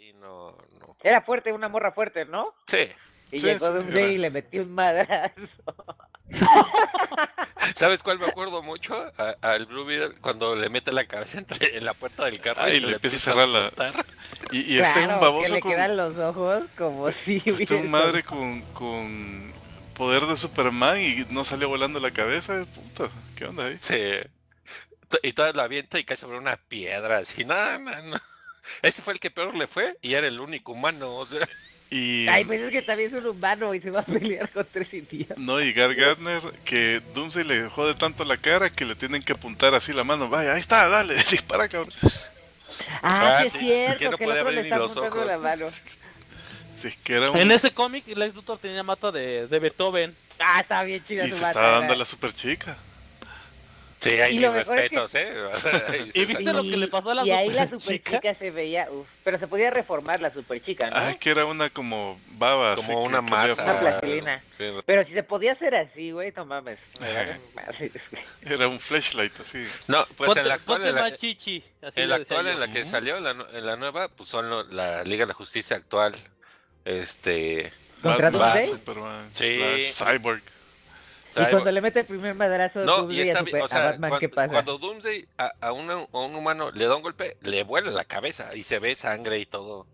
ahí no. Era fuerte, una morra fuerte, ¿no? Sí. Y Sí, llegó sí, Doomsday era. y le metió un madrazo. ¿Sabes cuál me acuerdo mucho? Al Blue Beetle cuando le mete la cabeza en la puerta del carro y Y se le le empieza a empieza a cerrar la... explotar. Y un Claro, que baboso le con... quedan los ojos como si Este un hubiera madre estado- con poder de Superman y no salió volando la cabeza. Puta, ¿qué onda ahí? Sí. Y toda la avienta y cae sobre una piedra, así, no. Ese fue el que peor le fue y era el único humano, o sea. Y... Ay, pues es que también es un humano y se va a pelear con 3 idiotas. No, y Gar Gardner, que Doomsday le jode tanto la cara que le tienen que apuntar así la mano. Vaya, ahí está, dale, dispara, cabrón. Ah, sí es Sí, cierto, que no que el podía otro abrir le ni está los apuntando ojos. la mano. Si es que era un... En ese cómic, Lex Luthor tenía mata de Beethoven. Ah, está bien chida Y su se estaba dando a mata. la super chica. Sí, hay Y mis lo mejor es que- respetos, ¿eh? ¿Y viste lo que le pasó a la y ahí la superchica? superchica se veía, pero se podía reformar la superchica, ¿no? Ah, es que era una como baba, así Como que una quería masa. Una formar. plastilina. Sí. Pero si se podía hacer así, güey, no mames. Me valen madres, güey. Era un flashlight así. No, pues en la actual, Ponte en la, más chichi. Así en la le decía actual, yo. en la que salió, en la nueva, pues son la Liga de la Justicia actual. ¿Contra Batman, Doomsday? Superman, Sí. Flash, Cyborg. Y cuando le mete el primer madrazo a No, y Doomsday está a, bien, o a sea, Batman, ¿qué pasa? cuando Doomsday a un humano le da un golpe, le vuela la cabeza y se ve sangre y todo.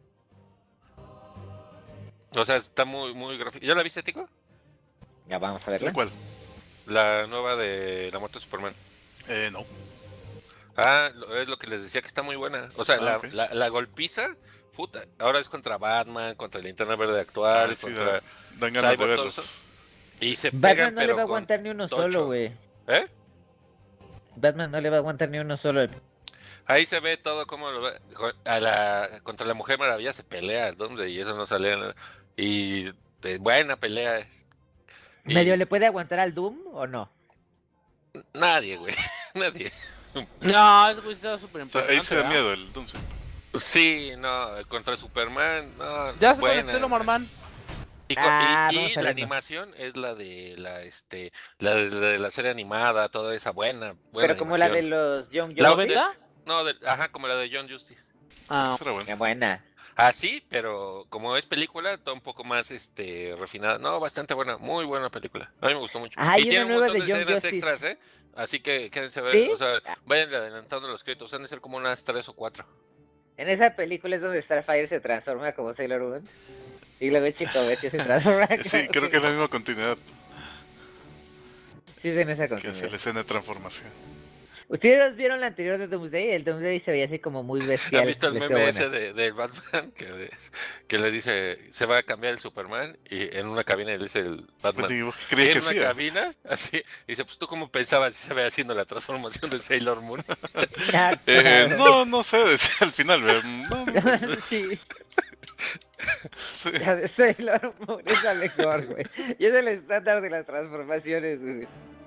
O sea, está muy gráfico. ¿Ya la viste, Tico? Ya vamos a ¿La verla. cual? La nueva de la muerte de Superman. No. Es lo que les decía que está muy buena. O sea, Ok. la golpiza, puta. Ahora es contra Batman, contra el Linterna Verde actual, Sí, contra dan ganas de Cyborg, todo verlos. eso. Y se Batman pegan, no le pero va a con aguantar ni uno tocho. solo, güey. ¿Eh? Batman no le va a aguantar ni uno solo. Ahí se ve todo como contra la Mujer Maravilla se pelea, Doomsday, y eso no sale. Y buena pelea. Y ¿Medio le puede aguantar al Doom o no? nadie, güey. Nadie. No, ese güey estaba súper O sea, importante. ahí se da ¿verdad? miedo el Doomsday. Sí, no, contra Superman, no. Ya se buena. conectó el Omarman. Y, Ah, y vamos a la verlo. animación es la de la serie animada, toda esa buena Pero como la de animación. los Young La Justice. ¿90? No, ajá, como la de John Justice. Ah, Será bueno. Qué buena. Así, pero como es película, está un poco más refinada. No, bastante buena, muy buena película. A mí me gustó mucho. Ah, hay Y tiene una un nueva montón de de Young escenas Justice. extras, ¿eh? Así que quédense a ver, ¿Sí? o sea, vayan adelantando los créditos, han de ser como unas 3 o 4. En esa película es donde Starfire se transforma como Sailor Moon. Y luego Chico Bestia se transforma como... Sí, creo que es la misma continuidad Sí, es en esa que hace continuidad. la escena de transformación. ¿Ustedes vieron la anterior de Doomsday? El Doomsday se veía así como muy bestial. ¿Han visto el les meme quedó buena. ese de Batman que le dice, se va a cambiar el Superman y en una cabina le dice el Batman, Pues digo, ¿crees en que una sí? cabina? Así, y dice, pues tú cómo pensabas si se ve haciendo la transformación de Sailor Moon. Ah, claro. No sé, decía al final. No, Sí, sí. la de Sailor Moon es la mejor, güey. Y es el estándar de las transformaciones, güey.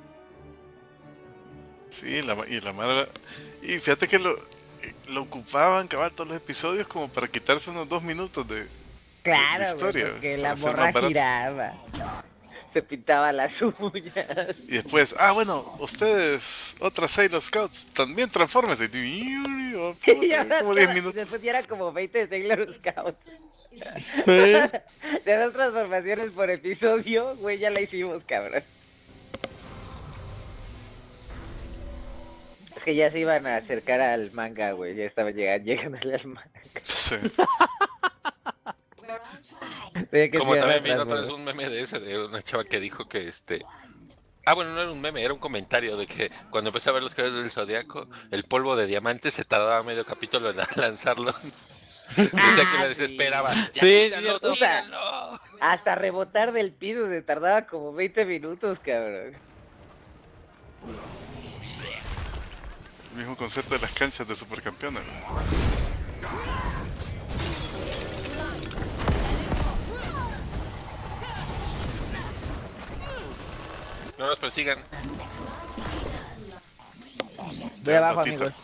Sí, y la madre... Y fíjate que lo ocupaban, cabal, todos los episodios como para quitarse unos 2 minutos de Claro, historia, güey, porque para la hacer morra más barato. giraba. Se pintaba las uñas. Y después, bueno, ustedes, otras Sailor Scouts, también transfórmense. Y Y ahora como 10 todas- minutos. Después ya eran como 20 Sailor Scouts. sí. De 2 transformaciones por episodio, güey, ya la hicimos, cabrón. Es que ya se iban a acercar al manga, güey. Ya estaban llegándole al manga. Sí. Tenía que Como ser también vi atrás, otra vez güey. un meme de ese, de una chava que dijo que bueno, no era un meme, era un comentario de que cuando empecé a ver los Caballeros del Zodiaco, el polvo de diamante se tardaba medio capítulo en lanzarlo. O sea que la desesperaba. sí. ¡Ya Sí, tíralo, cierto. tíralo! Hasta rebotar del piso se tardaba como 20 minutos, cabrón. El mismo concepto de las canchas de supercampeones. No nos persigan. Voy abajo, amigos.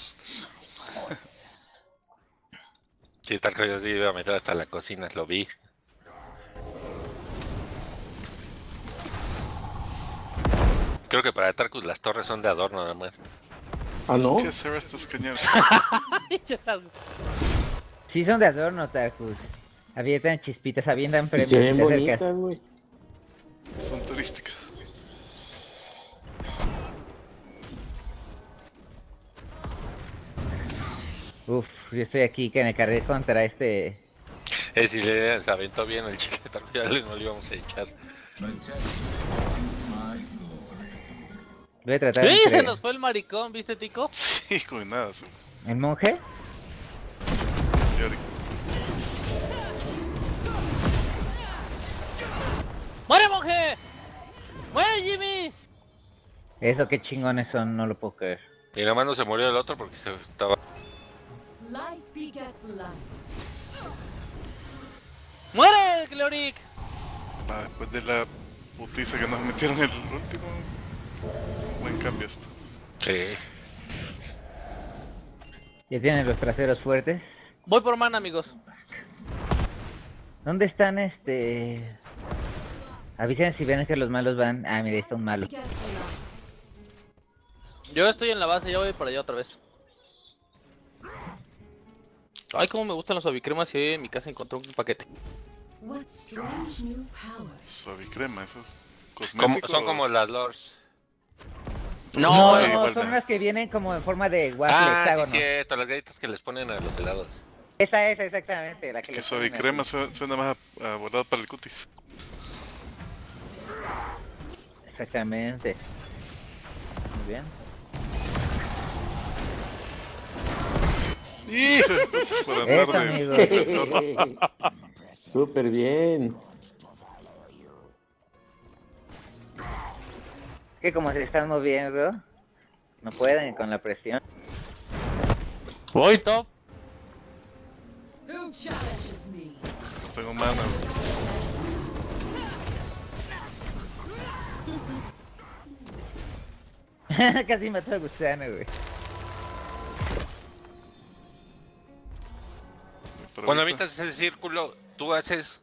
Sí, tal cosa así iba a meter hasta la cocina, lo vi. Creo que para Tarkus las torres son de adorno nada más. ¿Ah, no? ¿Qué hacer estos cañones? Sí son de adorno, Tarkus. Avientan chispitas, avientan Y premios. se ven te acercas. bonitas, güey. Son turísticas. Uf, yo estoy aquí que me cargué contra este... Si le se aventó bien el chile, ya no le íbamos a echar. Voy a tratar ¡Sí! entre... Se nos fue el maricón, ¿viste, Tico? Sí, con nada. Son ¿El monje? Yori. ¡Muere, monje! ¡Muere, Jimmy! Eso qué chingones son, no lo puedo creer. Y nada más no se murió el otro porque se estaba... Life begets life. ¡Muere, Cleoric! Después de la putiza que nos metieron el último. Buen cambio esto. Sí. Ya tienen los traseros fuertes. Voy por mana, amigos. ¿Dónde están Avisen si ven que los malos van... Ah, mira, ahí está un malo. Begets life. Yo estoy en la base, ya voy para allá otra vez. Ay, cómo me gustan los suavicremas y hoy en mi casa encontré un paquete. What strange new powers. Suavicrema, esos. Como, Cosméticos. son como las lores. No, No, Sí, no, igual son de- unas que vienen como en forma de waffle Ah, sí, hexágono. cierto, las galletas que les ponen a los helados. Esa es exactamente la que Que les suavicrema ponen suena más a volado para el cutis. así. Exactamente. Muy bien. ¡Hijo de puta! Por andar Eso, de... amigo. Súper bien. Que como se están moviendo, no pueden con la presión. voy top. Who challenges me? No tengo mana, güey. Casi mató a Gusano, güey. Pero Cuando ahorita- avientas ese círculo, ¿tú haces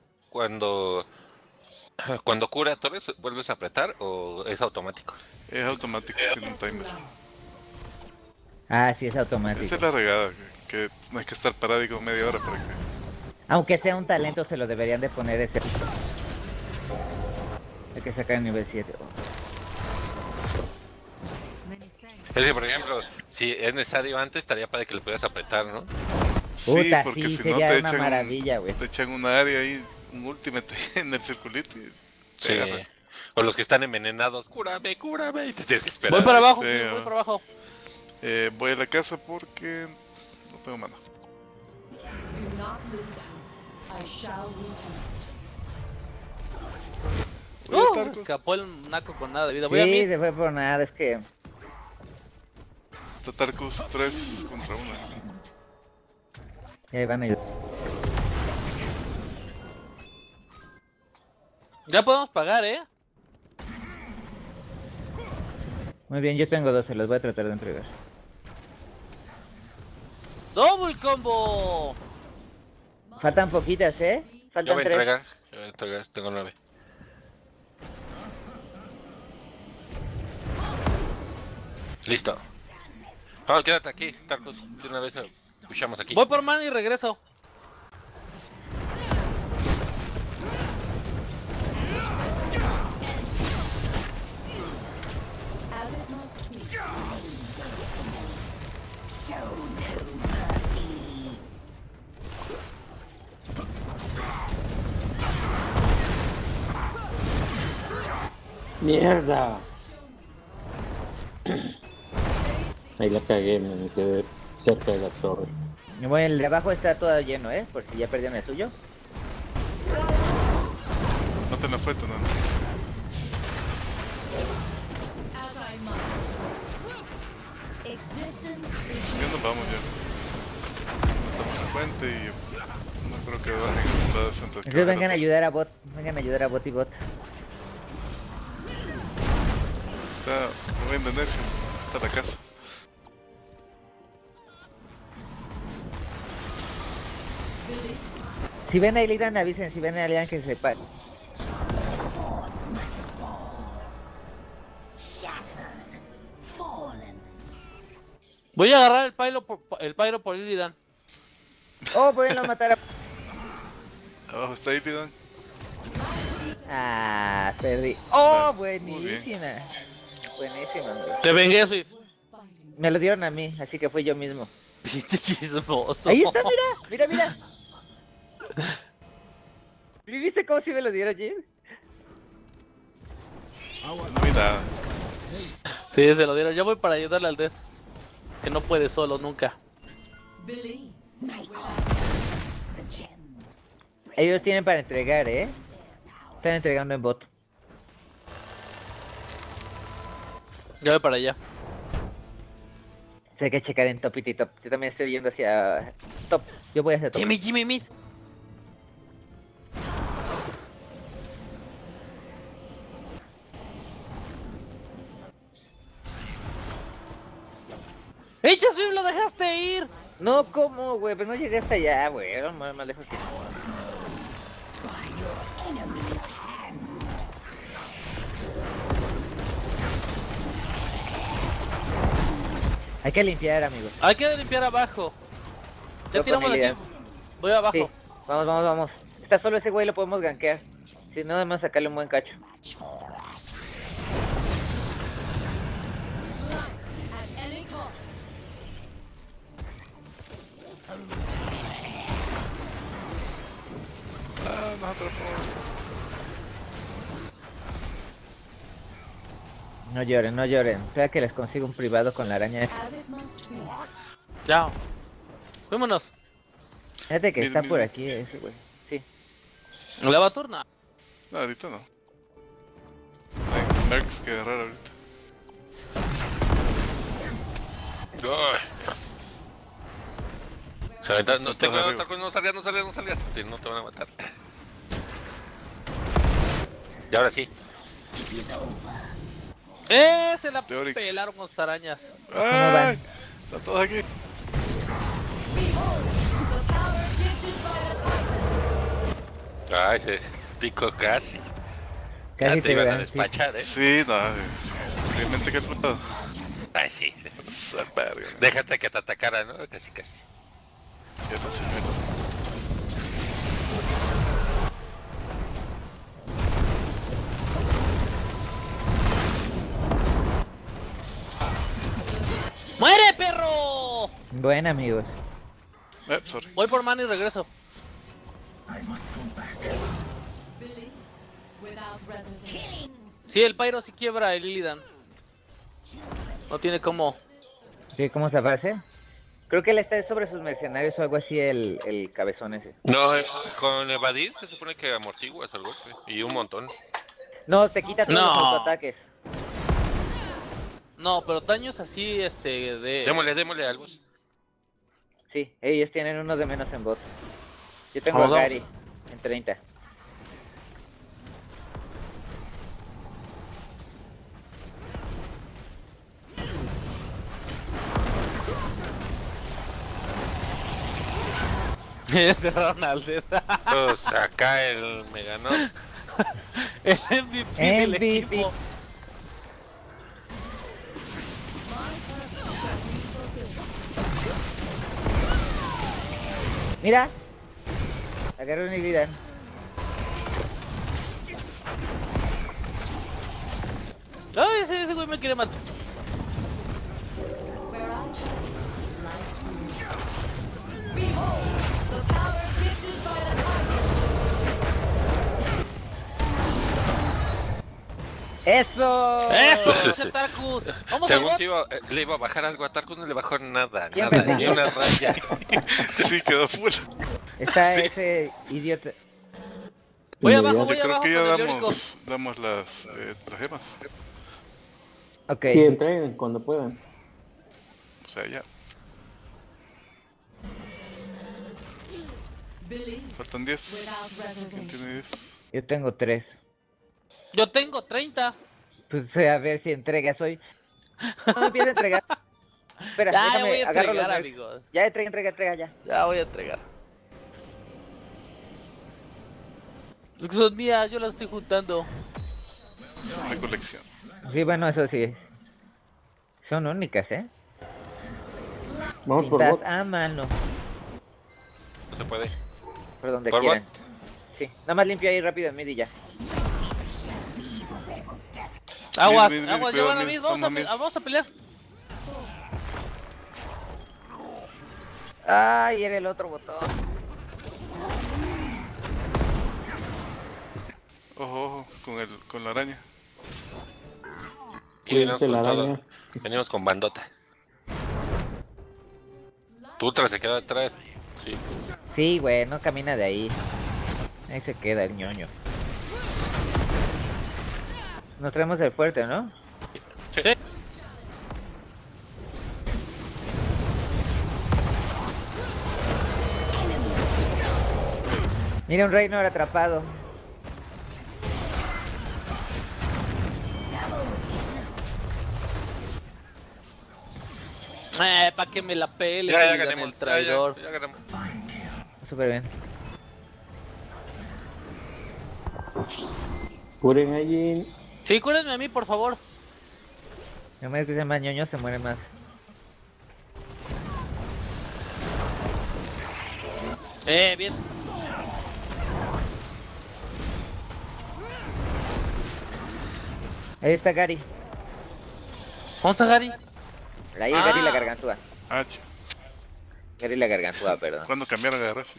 cuando cura torres, vuelves a apretar o es automático? Es automático, tiene un timer. Ah, sí, es automático. Esa es la regada, que no hay que estar parado como media hora para que... Aunque sea un talento, se lo deberían de poner ese. Hay que sacar el nivel 7. Es que, por ejemplo, si es necesario antes, estaría para que le pudieras apretar, ¿no? Sí, Puta, porque sí, si no sería te una echan, maravilla, güey. te echan una área ahí, un ultimate en el circulito y te Sí. agarran. O los que están envenenados, cúrame, cúrame, y te tienes que esperar. Voy para abajo, Sí, sí, voy ah. para abajo. Voy a la casa porque no tengo mana. Do not lose hope. I shall return. Voy a Tarkus. Escapó el naco con nada de vida. Voy a Sí, mí. se fue por nada, es que... Está Tarkus 3 contra 1. Ahí van a ir. Ya podemos pagar, ¿eh? Muy bien, yo tengo 12, los voy a tratar de entregar. ¡Double combo! Faltan poquitas, ¿eh? Yo Faltan voy a 3. entregar, tengo 9. Listo. Vamos, quédate aquí, Tarkus. De una vez pushamos aquí. Voy por mana y regreso. As it must be. ¡Mierda! Ahí la cagué, me quedé cerca de la torre. Bueno, el de abajo está todo lleno, ¿eh? Por si ya perdieron el suyo. No te la fue, no. As I must. Existence is Ya nos vamos ya. Matamos la fuente y no creo que bajen las antes que Entonces baje vengan a la ayudar a bot. Vengan a ayudar a bot y bot. torre. Está moviendo necio. Está la casa. Si ven a Illidan, avisen. Si ven a alguien que se pare. Voy a agarrar el pyro por Illidan. Oh, pueden matar a... Abajo está Illidan. Ah, perdí. Oh, Muy bien. buenísima. Buenísima, amigo. Te vengué, Swift. Me lo dieron a mí, así que fui yo mismo. Pinche chismoso. Ahí está, mira, mira, mira. ¿Viste cómo sí me lo dieron, Jin? No vi nada. Sí, se lo dieron. Yo voy para ayudarle al Des. Que no puede solo nunca. Believe. Ellos tienen para entregar, ¿eh? Están entregando en bot. Yo voy para allá. Hay que checar en top y top. Yo también estoy yendo hacia top. Yo voy hacia top. Jimmy, mid. ¡Echa, Swift, lo dejaste ir! No, ¿cómo, güey? Pero no llegué hasta allá, güey. Era más lejos que... Hay que limpiar, amigos. Hay que limpiar abajo. Ya Yo tiramos con de mi aquí. Voy abajo. Sí, vamos. Está solo ese güey, lo podemos gankear. Si no, además sacarle un buen cacho. At any cost. Ah, nos atrapó. No lloren, no lloren. Espera que les consigo un privado con la araña. As it must be. Chao. Fuímonos. Fíjate que Mira, está por mira. aquí ese güey. Sí. ¿La va a turna? No, ahorita no. Hay mercs que agarrar ahorita. Ay. Se aventan, no, Están tengo todos otra arriba. cosa, no salgas, no te van a matar. Y ahora sí. Se la De Oryx. pelaron con sus arañas. ¡Ay! Están todos aquí. Ay, ese tico casi. Casi Ya te iban a dan, sí. despachar, Sí, no, es increíblemente calculado. Ay, sí. Esa verga. Déjate que te atacara, ¿no? Casi. Ya no sé, mira. ¡Muere, perro! Bueno, amigos. Sorry. Voy por mana y regreso. Believe. Without reservation. Sí, el Pyro sí quiebra el Illidan. No tiene cómo. ¿Sí, cómo se aparece? Creo que él está sobre sus mercenarios o algo así, el cabezón ese. No, con evadir se supone que amortiguas el golpe. Y un montón. No, te quita todos No. los autoataques. No, pero daños así, de... Démosle algo. Sí, ellos tienen uno de menos en bot. Yo tengo a Vamos, Gary en 30. Cerraron al Des. Pues acá me ganó. El MVP del MVP. equipo. Mira. Agarré un Illidan. Ay, ese güey me quiere matar. Where I shine, light moves. Behold, the power gifted by the ¡Eso! ¡Eso! ¡Ese Tarkus! ¡Vamos al Según bot! le iba a bajar algo a Tarkus, no le bajó nada, Siempre nada, ni una raya. Sí, quedó full. Está Sí. ese idiota. Voy Ya, abajo, ya. voy Yo creo abajo que ya con el Leónico. damos las gemas. Ok. Sí, entreguen cuando puedan. O sea, ya. Believe. Faltan 10. ¿Quién tiene 10? Yo tengo 3. Yo tengo 30. Pues a ver si entregas hoy. No empieza a entregar. Espera, Ya déjame, voy a agarro los entregar, mercs. amigos. Ya entrega ya. Ya voy a entregar. Es que son mías, yo las estoy juntando. Recolección. Sí, bueno, eso sí. Son únicas, ¿eh? Vamos por Pintadas bot. a mano. No se puede. Por donde ¿Por quieran. Sí, nada más limpio ahí rápido en mid y ya. Aguas, Mid, aguas, cuidado, llevan a mid, mí, vamos vamos, mid. vamos a pelear. Ay, era el otro botón. Ojo, ojo, con la araña. Y venimos Cuídense con la todo. araña. Venimos con bandota. Tu ultra se queda atrás. Sí. Sí, güey, no camina de ahí. Ahí se queda el ñoño. Nos traemos el fuerte, ¿no? Sí. Sí. Mira un reino atrapado. Pa' que me la pele, Ya digan ganemos. el traidor. Ya ganamos. Súper bien. Curen allí. Sí, cúrenme a mí, por favor. No me que sea más ñoño, se muere más. Bien. Ahí está Gary. ¿Cómo está Gary? Ahí Ah. Gary la gargantúa. H. Gary la gargantúa, perdón. ¿Cuándo cambiaron la raza?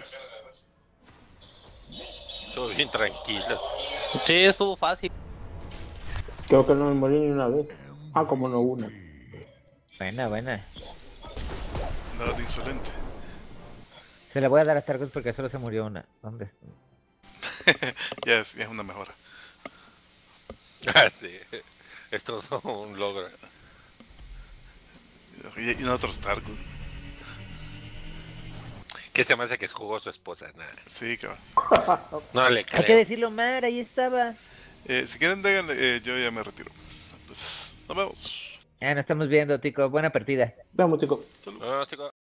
Estuvo bien tranquilo. Sí, estuvo fácil. Creo que no me morí ni una vez. Ah, como no una. Buena, buena. Nada de insolente. Se la voy a dar a Stargos porque solo se murió una. ¿Dónde? Ya es una mejora. Ah, sí. Es todo un logro. Y nosotros Tarkus. ¿Qué se me hace que jugó su esposa? Nah, Sí, cabrón. no le Hay que creo. decirlo, Mar, ahí estaba. Si quieren, díganle, yo ya me retiro. Pues nos vemos. Ah, nos estamos viendo, Tico. Buena partida. Veamos, chicos. No, chicos.